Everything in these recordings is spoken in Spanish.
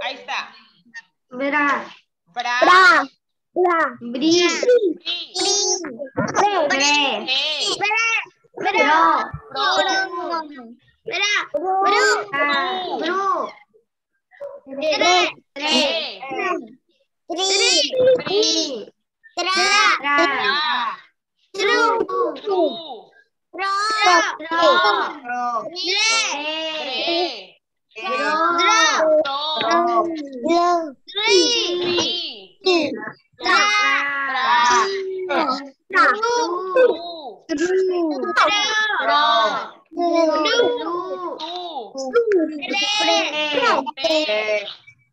Ahí está. Bra. Bra. Bri. Bre. Bro. Bru. Tre. Tri. Tra. Tru. Ro. Re. Ro. Tri. Tra. Tru. Ro. Lu. Pre.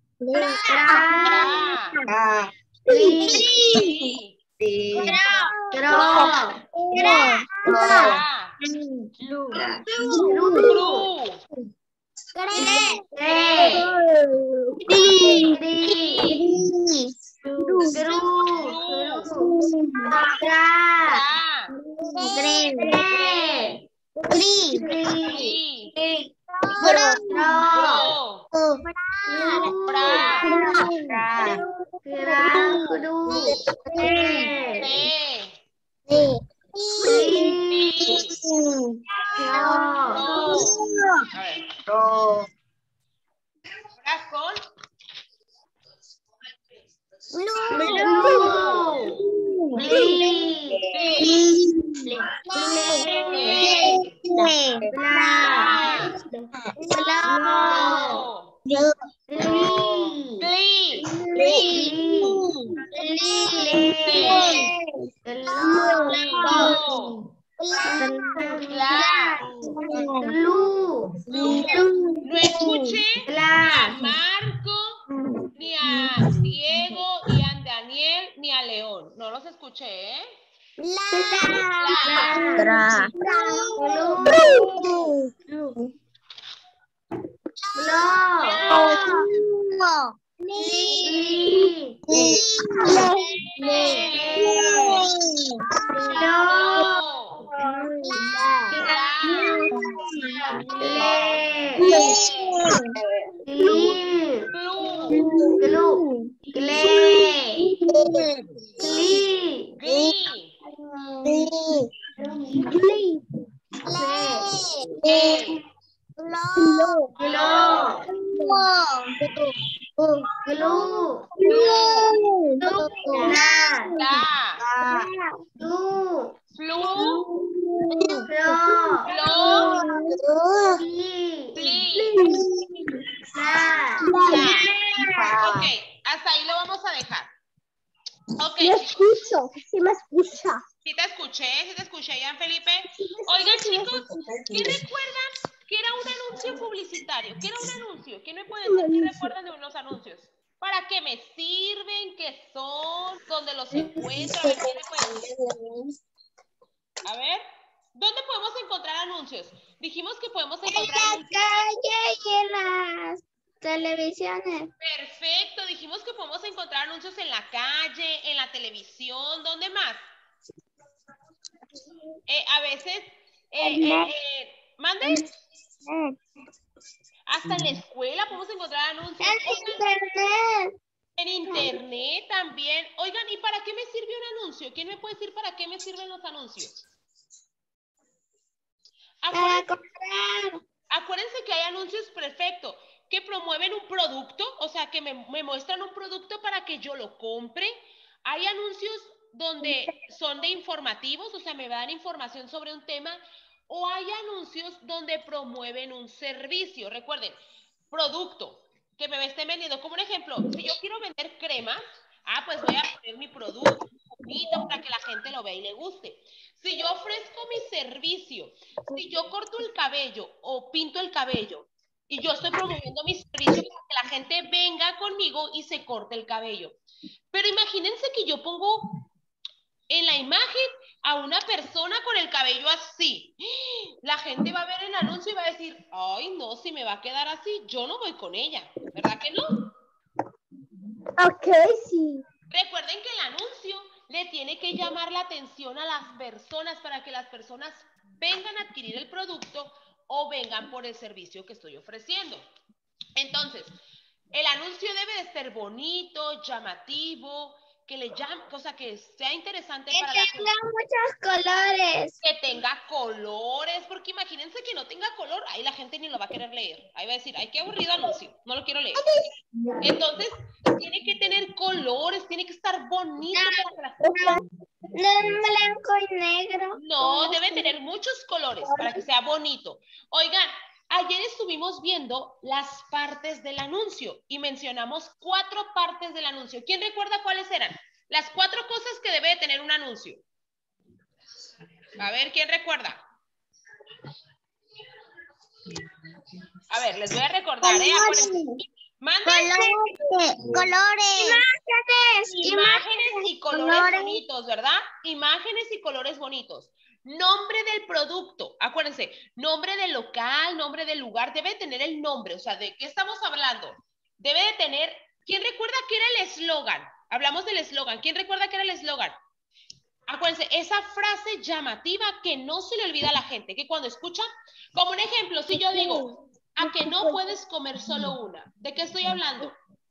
Tra. Tri. Tro. No escuché ni a Marco, ni a Diego, ni a Daniel, ni a León. No los escuché, ¿eh? Ok, hasta ahí lo vamos a dejar. Ok, chicos. Sí me escucha. Sí te escuché, Ian Felipe. Oigan, chicos, ¿qué recuerdan que era un anuncio publicitario? ¿Qué era un anuncio? ¿Quién me puede decir qué recuerdan de unos anuncios? ¿Para qué me sirven? ¿Qué son? ¿Dónde los encuentro? A ver, ¿quién me puede decir? A ver, ¿dónde podemos encontrar anuncios? Dijimos que podemos encontrar anuncios. Calle y en las televisiones. Perfecto, dijimos que podemos encontrar anuncios en la calle, en la televisión, ¿dónde más? A veces, ¿mande? Hasta en la escuela podemos encontrar anuncios. Internet. En internet también. Oigan, ¿y para qué me sirve un anuncio? ¿Quién me puede decir para qué me sirven los anuncios? Para comprar. Acuérdense que hay anuncios, perfecto, que promueven un producto, o sea, que me muestran un producto para que yo lo compre. Hay anuncios donde son de informativos, o sea, me dan información sobre un tema, o hay anuncios donde promueven un servicio. Recuerden, producto, que me estén vendiendo. Como un ejemplo, si yo quiero vender cremas, pues voy a poner mi producto bonito para que la gente lo vea y le guste. Si yo ofrezco mi servicio, si yo corto el cabello o pinto el cabello y yo estoy promoviendo mi servicio para que la gente venga conmigo y se corte el cabello. Pero imagínense que yo pongo en la imagen a una persona con el cabello así. La gente va a ver el anuncio y va a decir, ay, no, si me va a quedar así, yo no voy con ella. ¿Verdad que no? Ok, sí. Recuerden que el anuncio le tiene que llamar la atención a las personas para que las personas vengan a adquirir el producto o vengan por el servicio que estoy ofreciendo. Entonces, El anuncio debe de ser bonito, llamativo, que le llame, cosa que sea interesante para la gente. Que tenga muchos colores. Que tenga colores, porque imagínense que no tenga color, ahí la gente ni lo va a querer leer. Ahí va a decir, ay, qué aburrido anuncio, no lo quiero leer. Entonces, tiene que tener colores, tiene que estar bonito para que la gente... No en blanco y negro. No, debe tener muchos colores para que sea bonito. Oigan, ayer estuvimos viendo las partes del anuncio y mencionamos 4 partes del anuncio. ¿Quién recuerda cuáles eran? Las 4 cosas que debe de tener un anuncio. A ver, ¿quién recuerda? A ver, les voy a recordar, ¿Manden? Colores. Imágenes y colores bonitos, ¿verdad? Imágenes y colores bonitos. Nombre del producto. Acuérdense, nombre del local, nombre del lugar. Debe tener el nombre. O sea, ¿de qué estamos hablando? Debe de tener... ¿Quién recuerda qué era el eslogan? Hablamos del eslogan. ¿Quién recuerda qué era el eslogan? Acuérdense, esa frase llamativa que no se le olvida a la gente, que cuando escucha, como un ejemplo, si yo digo, a que no puedes comer solo una, ¿de qué estoy hablando?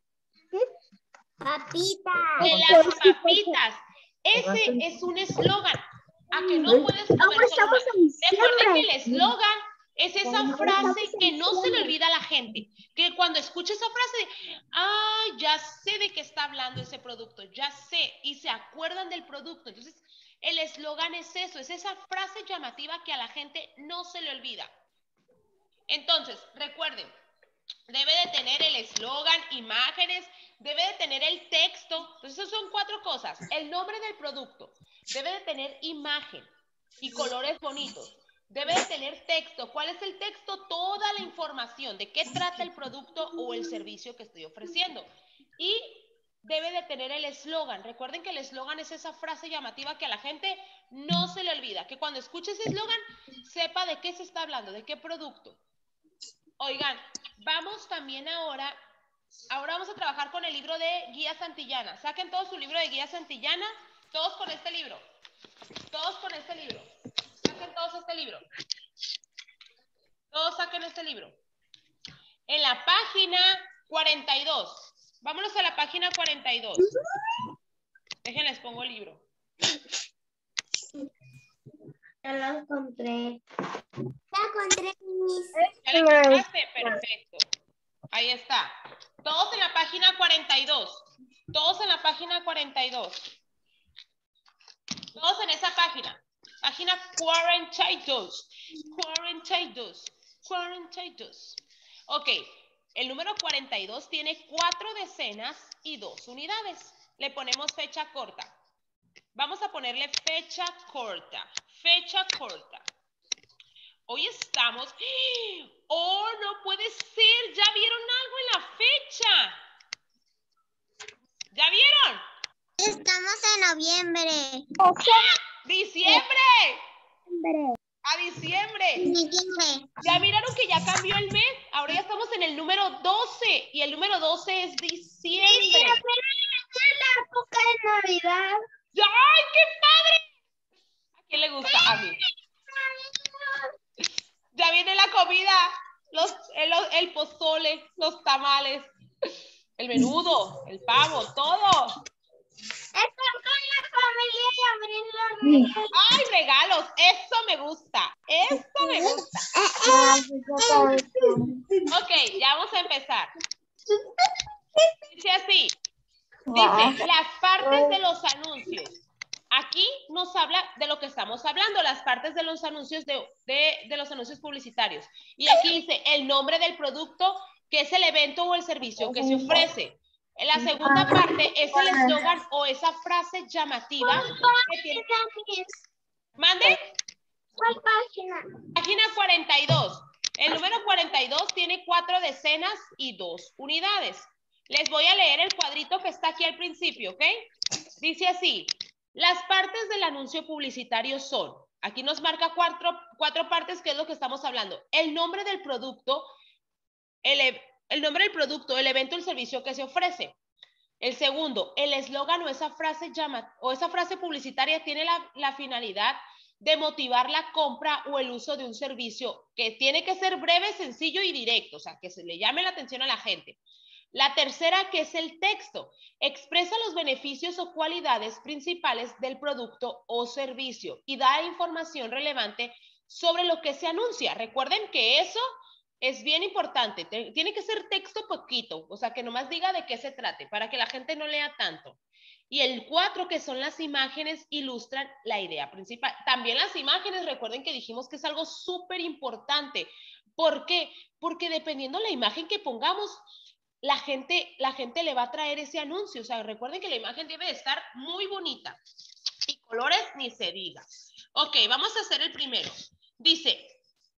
Papitas. De las papitas. Ese es un eslogan, a que no puedes comer solo una. Recuerden que el eslogan es esa frase que no se le olvida a la gente, que cuando escucha esa frase, ya sé de qué está hablando ese producto, ya sé, y se acuerdan del producto. Entonces, el eslogan es eso, es esa frase llamativa que a la gente no se le olvida. Entonces, recuerden, debe de tener el eslogan, imágenes, debe de tener el texto. Entonces, esas son 4 cosas. El nombre del producto, debe de tener imagen y colores bonitos. Debe de tener texto. ¿Cuál es el texto? Toda la información de qué trata el producto o el servicio que estoy ofreciendo. Y debe de tener el eslogan. Recuerden que el eslogan es esa frase llamativa que a la gente no se le olvida. Que cuando escuche ese eslogan, sepa de qué se está hablando, de qué producto. Oigan, vamos también ahora vamos a trabajar con el libro de Guía Santillana. Saquen todos su libro de Guía Santillana, todos con este libro. Todos con este libro. Saquen todos este libro. Todos saquen este libro. En la página 42. Vámonos a la página 42. Déjenles pongo el libro. Ya lo encontré. Ya encontré mis... ¿Ya lo encontraste? Perfecto. Ahí está. Todos en la página 42. Todos en la página 42. Todos en esa página. Página 42. 42. 42. Ok. El número 42 tiene 4 decenas y 2 unidades. Le ponemos fecha corta. Vamos a ponerle fecha corta. Fecha corta. Hoy estamos... ¡Oh, no puede ser! ¿Ya vieron algo en la fecha? ¿Ya vieron? Estamos en noviembre. ¡Diciembre! A diciembre. ¿Ya miraron que ya cambió el mes? Ahora ya estamos en el número 12 y el número 12 es diciembre. Es la época de Navidad. ¡Ay, qué padre! ¿A quién le gusta? A mí. Ya viene la comida, el pozole, los tamales, el menudo, el pavo, todo. Estar con la familia y abrir los regalos. ¡Ay, regalos! Eso me gusta. Eso me gusta. Ok, ya vamos a empezar. Dice así. Dice, las partes de los anuncios. Aquí nos habla de lo que estamos hablando, las partes de los anuncios de los anuncios publicitarios. Y aquí dice el nombre del producto, que es el evento o el servicio que se ofrece. En la segunda parte es el eslogan o esa frase llamativa. ¿Mande? ¿Cuál página? Página 42. El número 42 tiene 4 decenas y 2 unidades. Les voy a leer el cuadrito que está aquí al principio, ¿ok? Dice así. Las partes del anuncio publicitario son, aquí nos marca cuatro partes, que es lo que estamos hablando. El nombre del producto, el nombre del producto, el evento, el servicio que se ofrece. El segundo, el eslogan o esa frase publicitaria tiene la finalidad de motivar la compra o el uso de un servicio que tiene que ser breve, sencillo y directo, o sea, que se le llame la atención a la gente. La tercera, que es el texto, expresa los beneficios o cualidades principales del producto o servicio y da información relevante sobre lo que se anuncia. Recuerden que eso es bien importante. Tiene que ser texto poquito, o sea, que nomás diga de qué se trate, para que la gente no lea tanto. Y el 4, que son las imágenes, ilustran la idea principal. También las imágenes, recuerden que dijimos que es algo súper importante. ¿Por qué? Porque dependiendo la imagen que pongamos, la gente le va a traer ese anuncio. O sea, recuerden que la imagen debe de estar muy bonita. Y colores ni se diga. Ok, vamos a hacer el primero. Dice,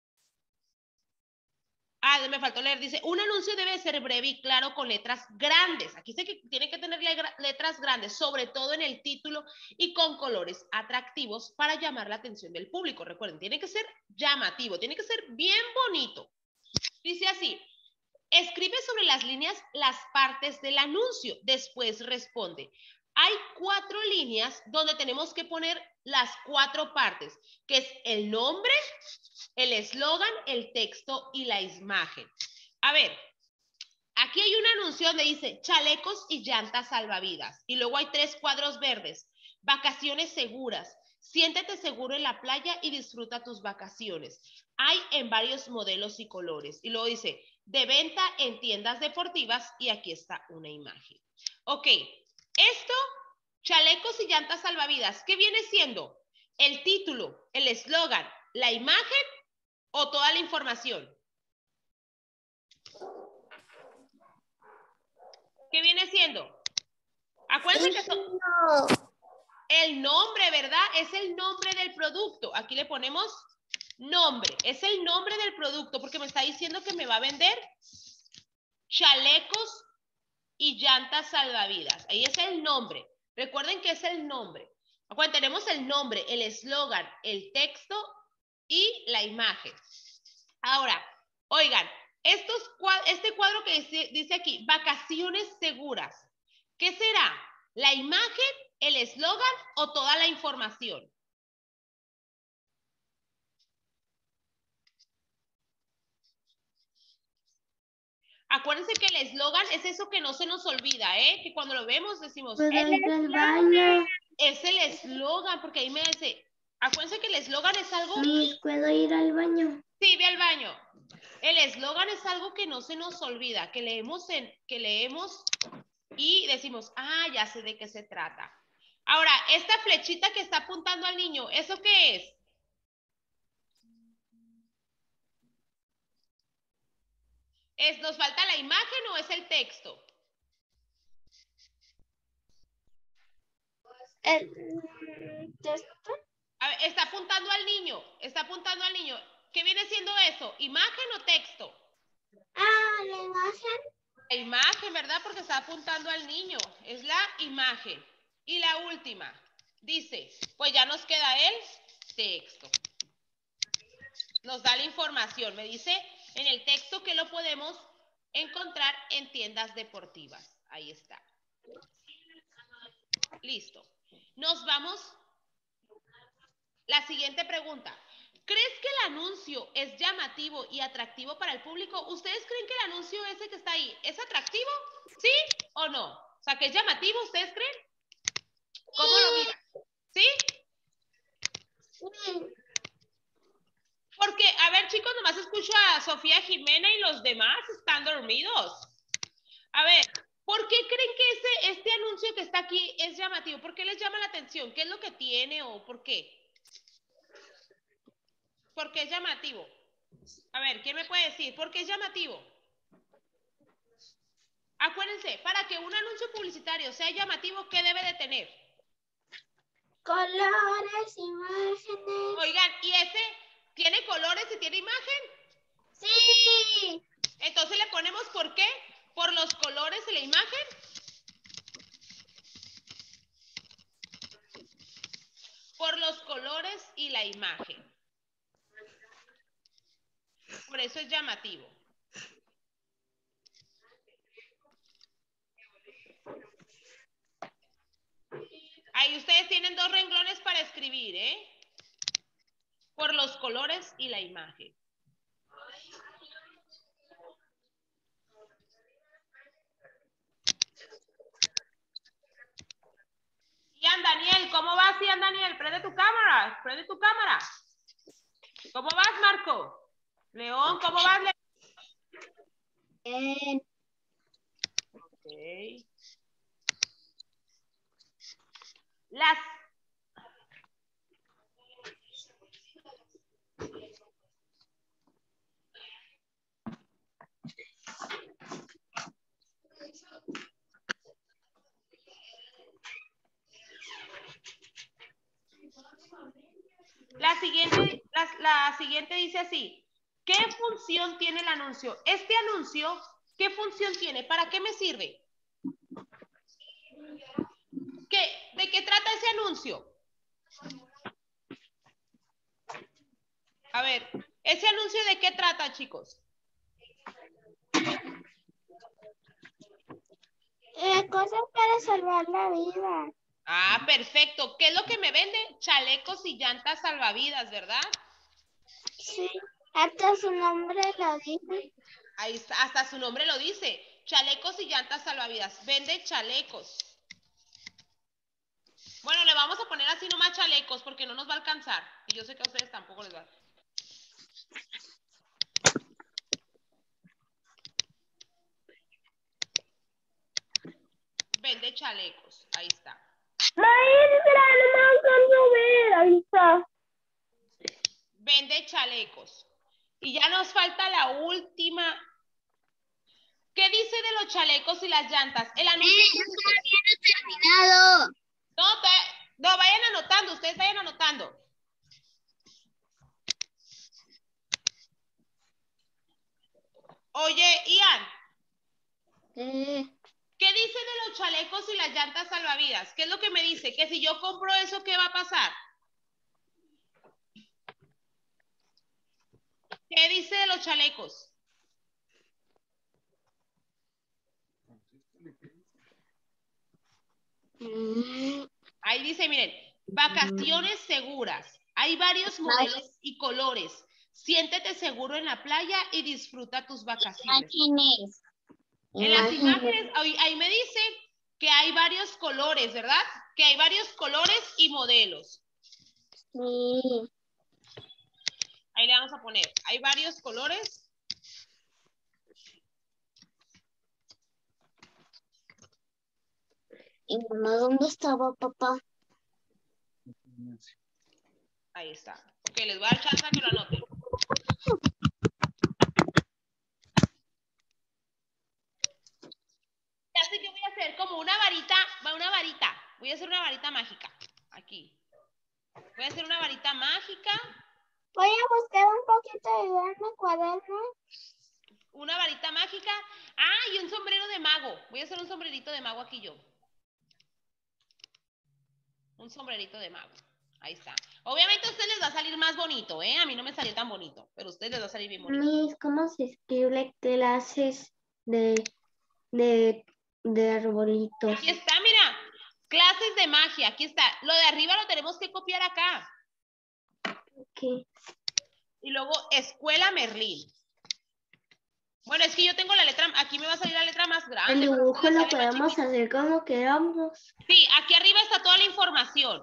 me faltó leer, dice, un anuncio debe ser breve y claro con letras grandes. Aquí dice que tiene que tener letras grandes, sobre todo en el título y con colores atractivos para llamar la atención del público. Recuerden, tiene que ser llamativo, tiene que ser bien bonito. Dice así, escribe sobre las líneas las partes del anuncio. Después responde. Hay 4 líneas donde tenemos que poner las 4 partes, que es el nombre, el eslogan, el texto y la imagen. A ver, aquí hay un anuncio donde dice chalecos y llantas salvavidas. Y luego hay 3 cuadros verdes. Vacaciones seguras. Siéntete seguro en la playa y disfruta tus vacaciones. Hay en varios modelos y colores. Y luego dice, de venta en tiendas deportivas, y aquí está una imagen. Ok, esto, chalecos y llantas salvavidas, ¿qué viene siendo? El título, el eslogan, la imagen o toda la información. ¿Qué viene siendo? Acuérdense que son el nombre, ¿verdad? Es el nombre del producto. Aquí le ponemos nombre. Es el nombre del producto porque me está diciendo que me va a vender chalecos y llantas salvavidas. Ahí es el nombre. Recuerden que es el nombre. Acuérdense, tenemos el nombre, el eslogan, el texto y la imagen. Ahora, oigan, este cuadro que dice aquí, vacaciones seguras. ¿Qué será? ¿La imagen, el eslogan o toda la información? Acuérdense que el eslogan es eso que no se nos olvida, ¿eh? Que cuando lo vemos decimos, ¿puedo ir al baño? Es el eslogan, porque ahí me dice, acuérdense que el eslogan es algo... Miss, ¿puedo ir al baño? Sí, ve al baño. El eslogan es algo que no se nos olvida, que leemos y decimos, ah, ya sé de qué se trata. Ahora, esta flechita que está apuntando al niño, ¿eso qué es? ¿Nos falta la imagen o es el texto? ¿El texto? A ver, está apuntando al niño, ¿Qué viene siendo eso? ¿Imagen o texto? Ah, la imagen. La imagen, ¿verdad? Porque está apuntando al niño. Es la imagen. Y la última, dice, pues ya nos queda el texto. Nos da la información. Me dice en el texto que lo podemos encontrar en tiendas deportivas. Ahí está. Listo. Nos vamos. La siguiente pregunta. ¿Crees que el anuncio es llamativo y atractivo para el público? ¿Ustedes creen que el anuncio ese que está ahí es atractivo? ¿Sí o no? O sea, que es llamativo, ¿ustedes creen? ¿Cómo lo miran? ¿Sí? Porque, a ver, chicos, nomás escucho a Sofía Jimena y los demás están dormidos. A ver, ¿por qué creen que este anuncio que está aquí es llamativo? ¿Por qué les llama la atención? ¿Qué es lo que tiene o por qué? ¿Por qué es llamativo? A ver, ¿quién me puede decir? ¿Por qué es llamativo? Acuérdense, para que un anuncio publicitario sea llamativo, ¿qué debe de tener? Colores, imágenes. Oigan, ¿y ese tiene colores y tiene imagen? Sí. Entonces le ponemos ¿por qué? ¿Por los colores y la imagen? Por los colores y la imagen. Por eso es llamativo. Ahí ustedes tienen 2 renglones para escribir, ¿eh? Por los colores y la imagen. Ian Daniel, prende tu cámara. ¿Cómo vas, Marco? León, ¿cómo vas, León? Bien. Ok. La siguiente dice así. ¿Qué función tiene el anuncio? Este anuncio, ¿qué función tiene? ¿Para qué me sirve? ¿De qué trata ese anuncio? A ver, ¿ese anuncio de qué trata, chicos? Cosas para salvar la vida. Ah, perfecto. ¿Qué es lo que me vende? Chalecos y llantas salvavidas, ¿verdad? Sí, hasta su nombre lo dice. Ahí está, hasta su nombre lo dice. Chalecos y llantas salvavidas. Vende chalecos. Bueno, le vamos a poner así nomás chalecos porque no nos va a alcanzar. Y yo sé que a ustedes tampoco les va a. Vende chalecos. Ahí está. Maestra, no me alcanzo a ver. Ahí está. Vende chalecos. Y ya nos falta la última. ¿Qué dice de los chalecos y las llantas? El anuncio. Todavía no he terminado. No, vayan anotando, ustedes vayan anotando. Oye, Ian. ¿Qué dice de los chalecos y las llantas salvavidas? ¿Qué es lo que me dice? Que si yo compro eso, ¿qué va a pasar? ¿Qué dice de los chalecos? Ahí dice, miren, vacaciones seguras. Hay varios modelos y colores. Siéntete seguro en la playa y disfruta tus vacaciones. Imágenes. En las imágenes, ahí me dice que hay varios colores, ¿verdad? Que hay varios colores y modelos. Sí. Ahí le vamos a poner, hay varios colores. ¿Y mamá dónde estaba, papá? Ahí está. Ok, les voy a dar chance a que lo anoten. Ya sé que voy a hacer como una varita. Voy a hacer una varita mágica. Aquí. Voy a hacer una varita mágica. Voy a buscar un poquito de idea en mi cuaderno. Una varita mágica. Ah, y un sombrero de mago. Voy a hacer un sombrerito de mago aquí yo. Un sombrerito de mago. Ahí está. Obviamente a ustedes les va a salir más bonito, ¿eh? A mí no me salió tan bonito, pero a ustedes les va a salir bien bonito. Miss, ¿cómo se escribe clases de arbolitos? Aquí está, mira. Clases de magia. Aquí está. Lo de arriba lo tenemos que copiar acá. ¿Qué? Y luego Escuela Merlín. Bueno, es que yo tengo la letra, aquí me va a salir la letra más grande. El dibujo lo podemos hacer como queramos. Sí, aquí arriba está toda la información.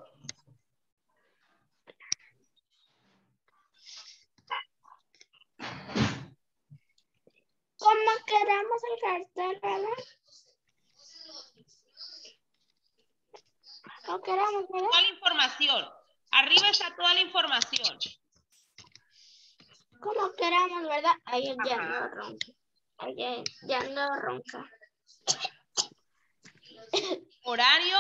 Como queramos el cartel, ¿verdad? Como queramos, ¿verdad? Toda la información. Arriba está toda la información. Como queramos, ¿verdad? Ahí ya no ronca. Ahí ya no ronca. Horario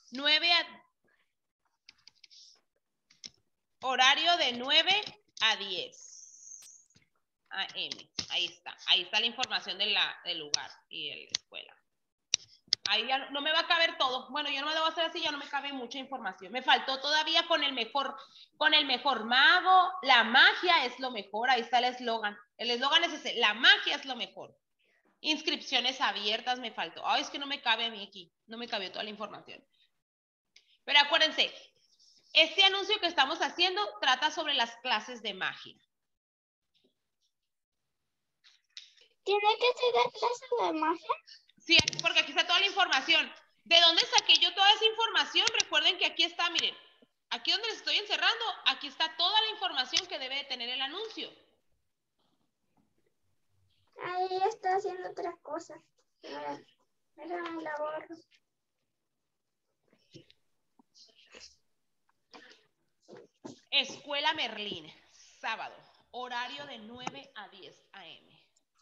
de 9 a 10 AM. Ahí está. Ahí está la información del lugar y de la escuela. Ahí ya no me va a caber todo. Bueno, yo no me lo voy a hacer así, ya no me cabe mucha información. Me faltó todavía con el mejor mago. La magia es lo mejor. Ahí está el eslogan. El eslogan es ese. La magia es lo mejor. Inscripciones abiertas me faltó. Ay, es que no me cabe a mí aquí. No me cabió toda la información. Pero acuérdense, este anuncio que estamos haciendo trata sobre las clases de magia. ¿Tiene que ser de clase de magia? Sí, porque aquí está toda la información. ¿De dónde saqué yo toda esa información? Recuerden que aquí está, miren. aquí donde les estoy encerrando, aquí está toda la información que debe de tener el anuncio. Ahí está haciendo otras cosas. A ver, déjame la borro. Escuela Merlín, sábado, horario de 9 a 10 a.m.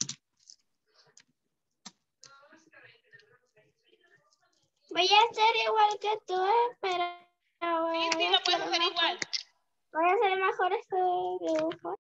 Voy a hacer igual que tú, pero Sí, lo puedes hacer igual. voy a hacer mejor este dibujo.